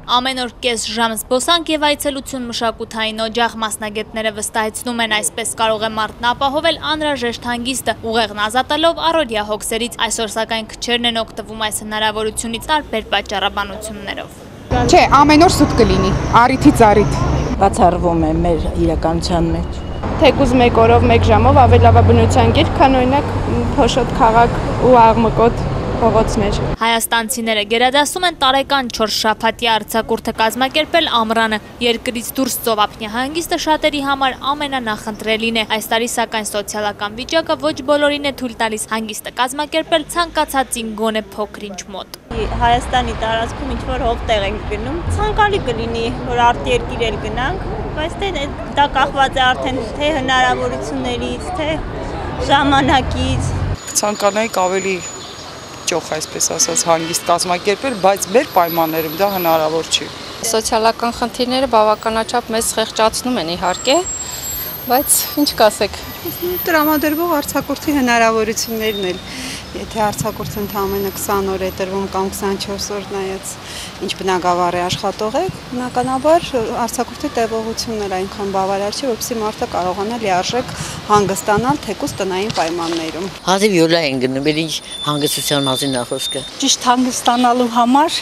Ամեն օր կես ժամ զբոսանք եւ այցելություն մշակութային օջախ մասնագետները վստահեցնում են այսպես կարող է մարդն ապահովել անհրաժեշտ հանգիստը ուղեղն ազատելով առօրյա հոգսերից այսօր սակայն քչերն են օգտվում այս հնարավորությունից տարբեր պատճառաբանություններով Չէ, ամեն օր սուտ կլինի, առիթից առիթ Բացառվում է մեր իրականության մեջ Թեկուզ մեկ օրով, մեկ ժամով ավելի լավ է բնության գիրք, քան օրինակ Փոշոտ քաղաք ու Աղմկոտ փողոցներ։ Հայաստանցիները գերադասում են տարեկան 4 շաբաթյա արձակուրդը կազմակերպել ամռանը։ Երկրից դուրս ծովափնյա հանգիստը շատերի համար ամենանախընտրելին է։ Այս տարի սակայն սոցիալական վիճակը ոչ բոլորին է թույլ տալիս հանգիստը կազմակերպել ցանկացածին գոնե փոքր-ինչ մոտ։ Հայաստանի տարածքում ինչ-որ հովտեղ ենք գնում, ցանկալի կլինի, որ արտերկիր էլ գնանք, բայց դա կախված է արդեն թե հնարավորություններից, թե ժամանակից։ Ցանկանայինք ավելի ճոխ, այսպես ասած, հանգիստ կազմակերպել, բայց մեր պայմաններում դա հնարավոր չի։ Սոցիալական խնդիրները բավականաչափ մեզ խեղճացնում են իհարկե, բայց ինչ կասեք։ Տրամադրվող արձակուրդի հնարավորություններն էլ, եթե արձակուրդը ընդամենը 20 օր է տրվում կամ 24 օր նայած ինչ բնակավար է աշխատող է, բնականաբար արձակուրդի տևողությունն էլ այնքան բավարար չէ, որպեսզի մարդը կարողանա լիարժեք հանգստանալ թեկուզ տնային պայմաններում։ Հազիվ յոլա են գնում, ինչ հանգստության մասին է խոսքը։ Ճիշտ հանգստանալու համար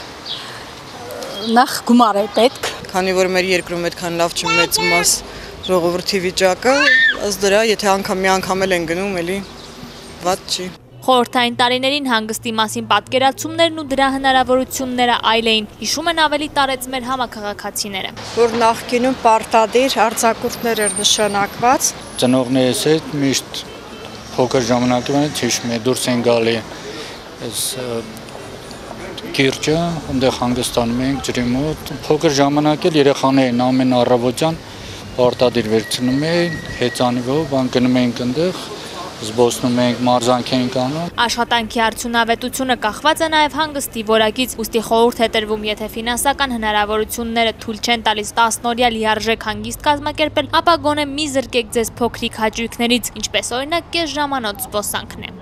նախ գումար է պետք։ Քանի որ մեր երկրում այդքան լավ չի մեծ մաս ժողովրդի վիճակը, ըստ դրա, եթե մի անգամ էլ են գնում, էլի վատ չի։ Խորհրդային տարիներին հանգստի մասին պատկերացումներն ու դրա հնարավորությունները այլ էին, հիշում են ավելի տարեց մեր համաքաղաքացիները։ Որ նախկինում պարտադիր արձակուրդներ էր նշանակված։ Ծնողներս հետ միշտ փոքր ժամանակվանից հիշում եմ դուրս են գալի այս կիրճը, այնտեղ հանգստանում ենք ջրի մոտ։ Փոքր ժամանակ էլ երեխաներին ամեն առավոտյան պարտադիր վերցնում էին, հեծանիվով, բան գնում ենք այնտեղ զբոսնում ենք, մարզանք ենք անում։ Աշխատանքի արդյունավետությունը կախված է նաև հանգստի որակից, ուստի խորհուրդ է տրվում, եթե ֆինանսական հնարավորությունները թույլ չեն տալիս 10 օրյա լիարժեք հանգիստ կազմակերպել, ապա գոնե մի զրկեք ձեզ փոքրիկ հաճույքներից, ինչպես օրինակ կես ժամանոց զբոսանքն է։